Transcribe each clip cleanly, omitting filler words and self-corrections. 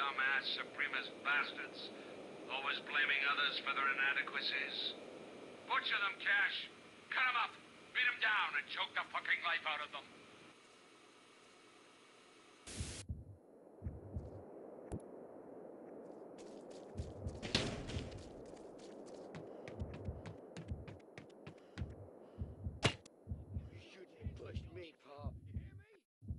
dumbass supremacist bastards, always blaming others for their inadequacies. Butcher them, Cash. Cut them up, beat them down, and choke the fucking life out of them. You didn't push me, Pop. You hear me?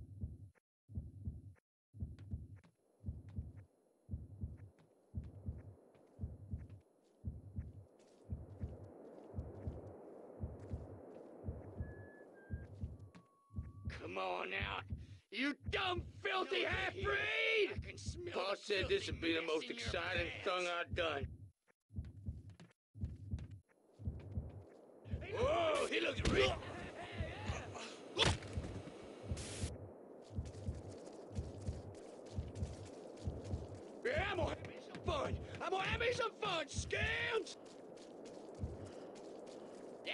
Come on out, you dumb, filthy half-breed! Pa said this would be the most exciting thing I've done. Whoa, he looks rich. Yeah, I'm gonna have me some fun. I'm gonna have me some fun, scams! Yeah!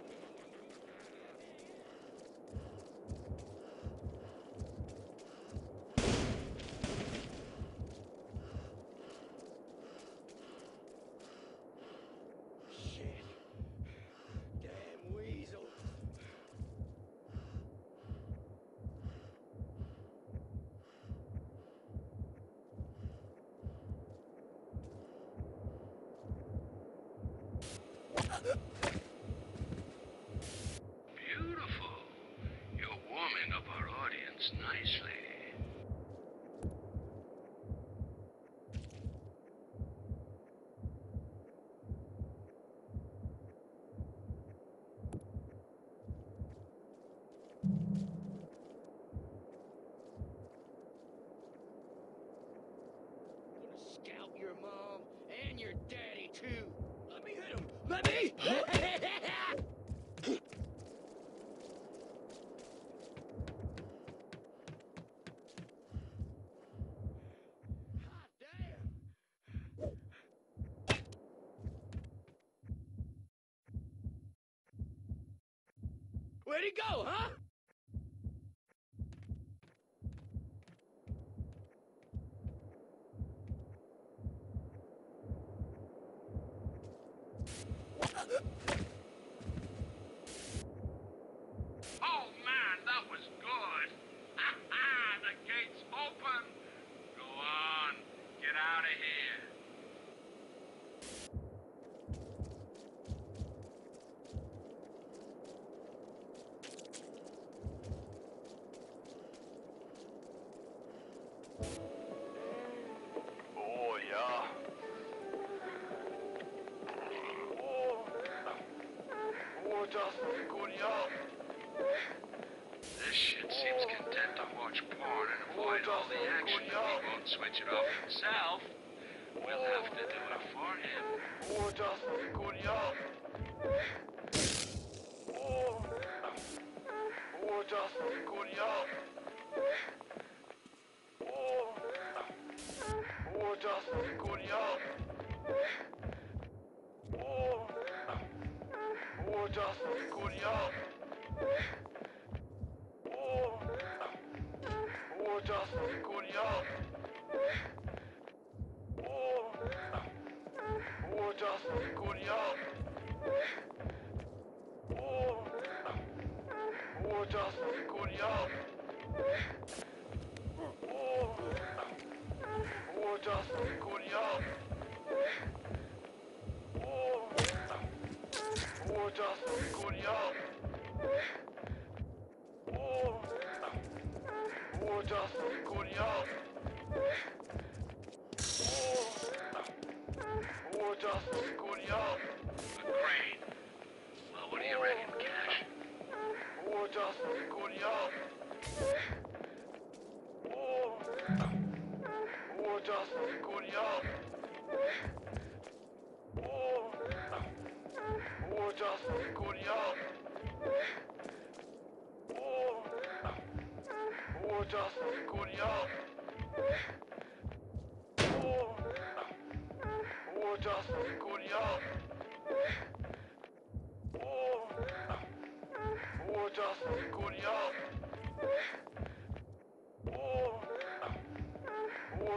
Shit. Damn weasel. Beautiful. You're warming up our audience nicely. Gonna scalp your mom and your daddy too. Let me hit him. Let me. Hot damn. Where'd he go, huh? Oh, man, that was good. The gate's open. Go on. Get out of here. Oh, ja. Oh. Oh, das ist gut, ja. This shit seems content to watch porn and avoid all the action. He won't switch it off himself. We'll have to do it for him. Oh, das ist gut, ja. Oh. Oh, das ist gut, ja. Oh. Oh, das ist gut, ja. Oh. Oh, das ist gut, ja. Oh. Oh, das ist gut, ja. Oh. Oh, das ist gut, ja. Oh. Oh, das ist gut, ja. Oh. Oh, das ist gut, ja. Oh. Oh, das ist gut, ja. Oh. Oh, das ist gut, ja. Oh. Oh, das ist gut, ja. Great. Well, what do you reckon, Cash? Oh, das ist gut, ja. Oh. Oh, das ist gut, ja. Oh. Oh, das ist gut, ja. Oh. Oh, das ist gut, ja. Oh. Oh, das ist gut, ja. Oh. Oh, das ist gut, ja. Oh. Oh,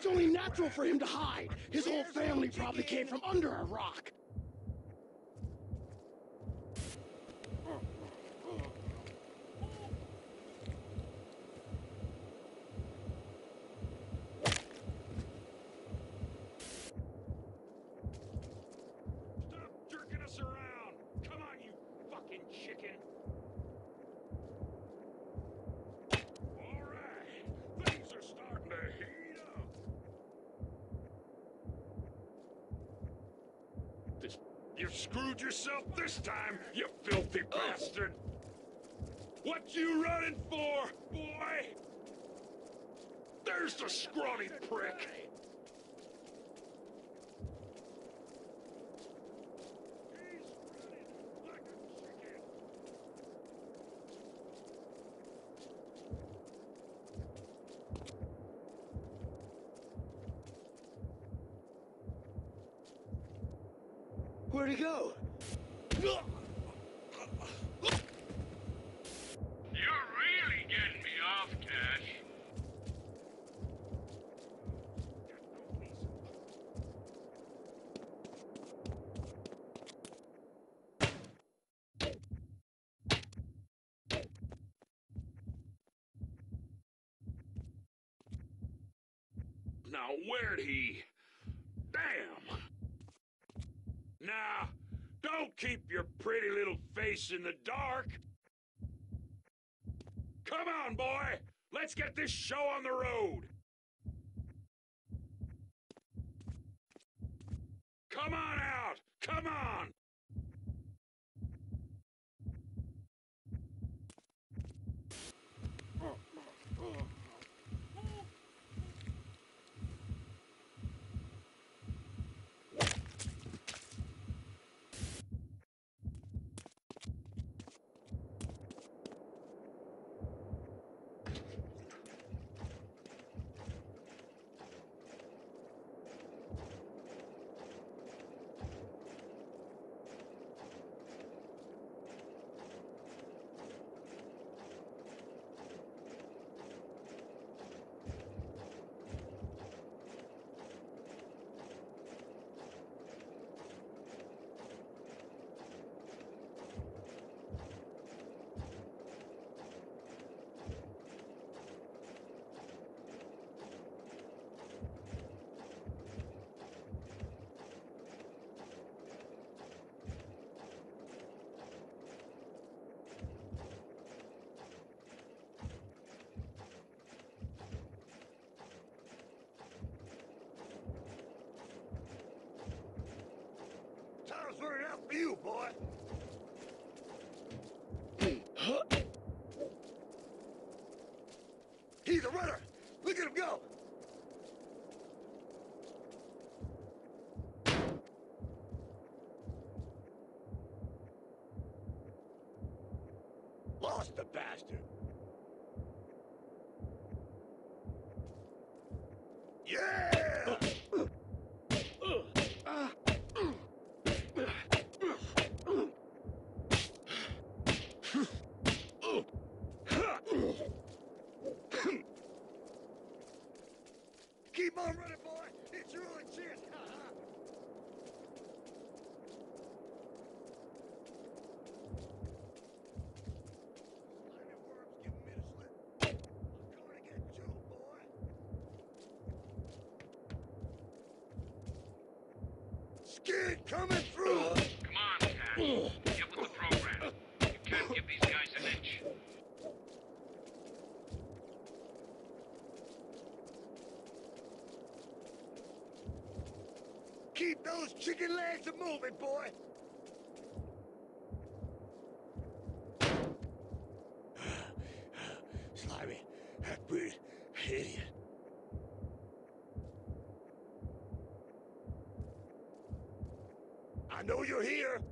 It's only natural for him to hide. His whole family probably came from under a rock. Stop jerking us around! Come on, you fucking chicken! All right, things are starting to heat up. You screwed yourself this time, you filthy bastard! What you running for, boy? There's the scrawny prick! He's running like a chicken! Where'd he go? You're really getting me off, Cash. Now, where'd he... Damn! Now, don't keep your pretty little face in the dark! Come on, boy! Let's get this show on the road! Come on out! Come on! Time's running out for you, boy! He's a runner! Look at him go! Lost the bastard! Yeah! Keep on running, boy! It's your only chance! Slimy worms giving me the slip. I'm coming to get you, boy! Skid coming through! Come on, Cash. Get with the program. You can't give these guys an inch. Keep those chicken legs a moving, boy! Slimy, half-breed, idiot. I know you're here!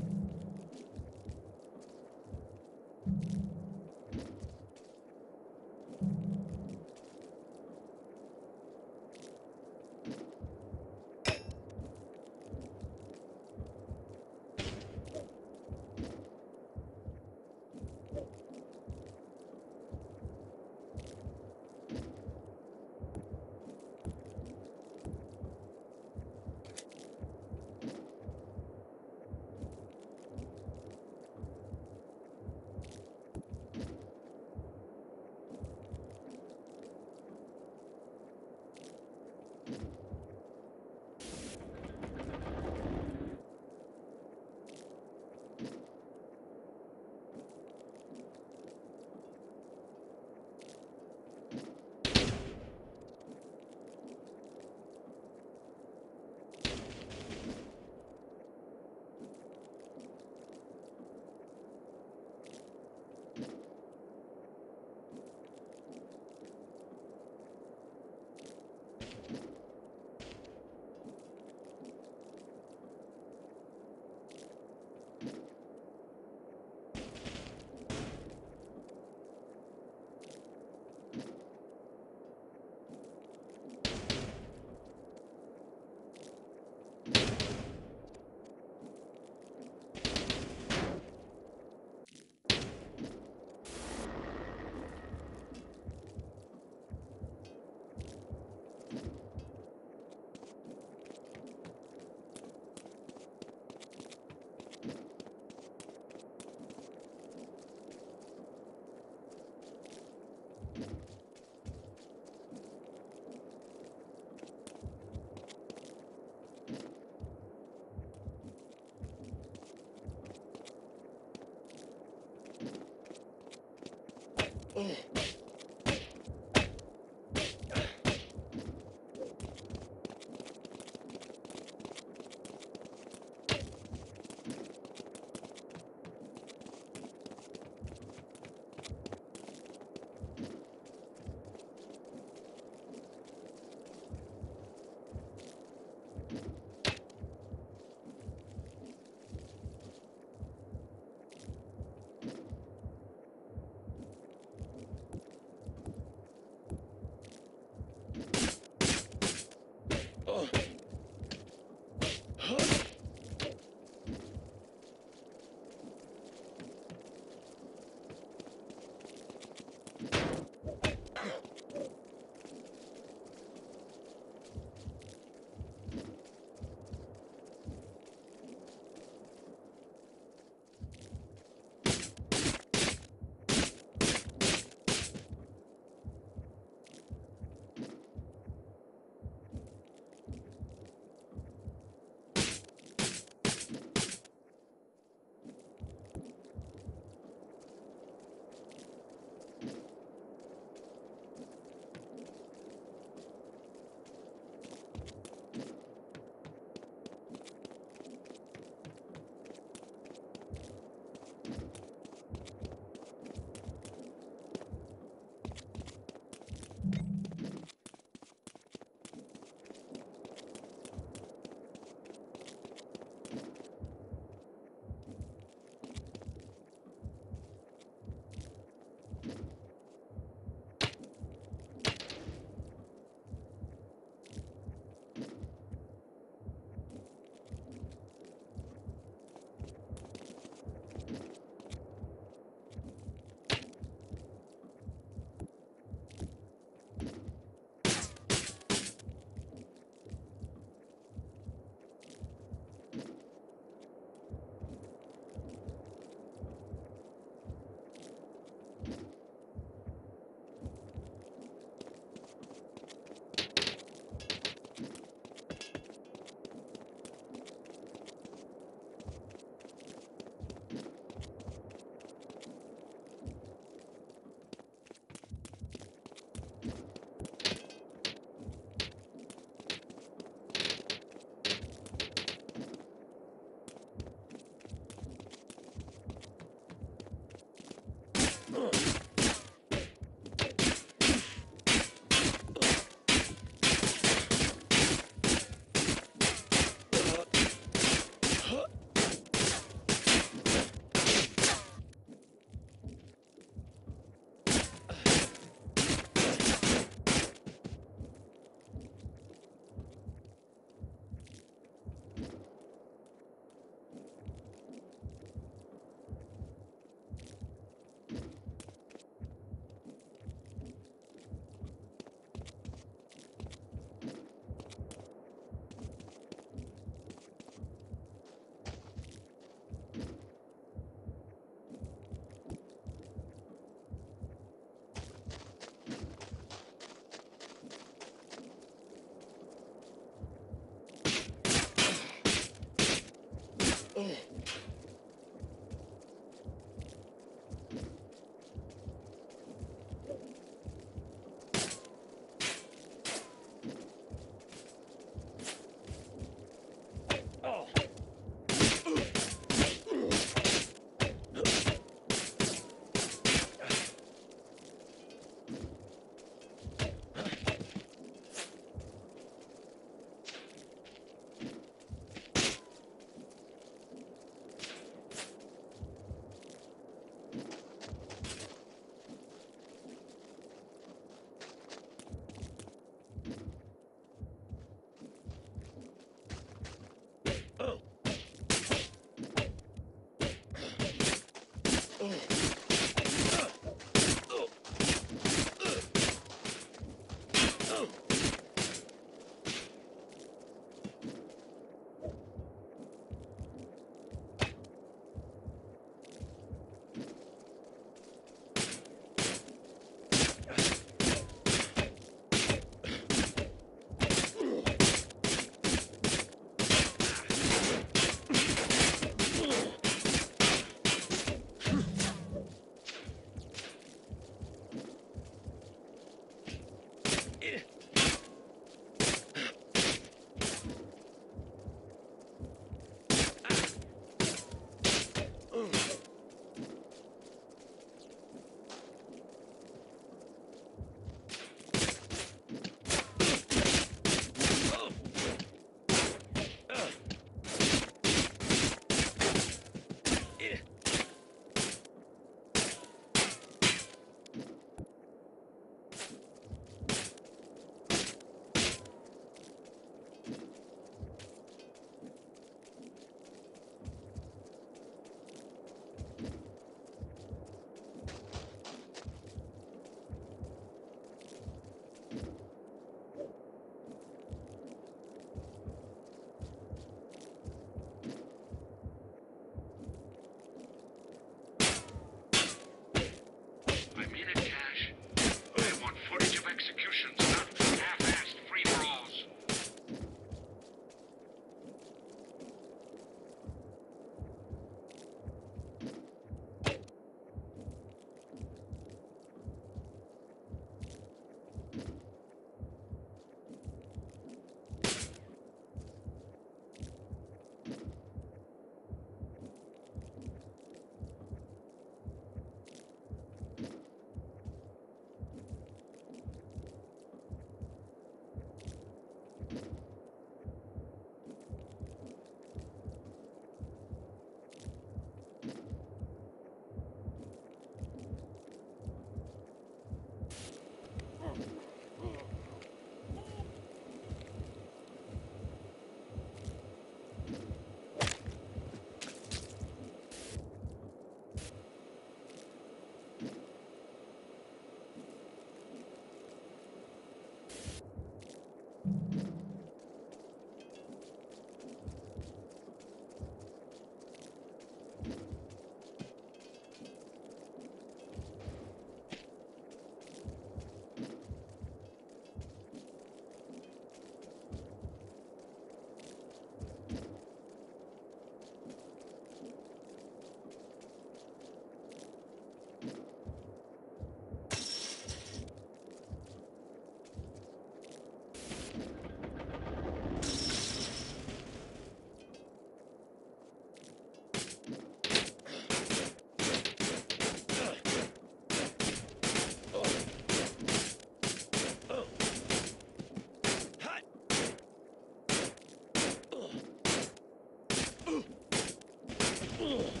Ugh.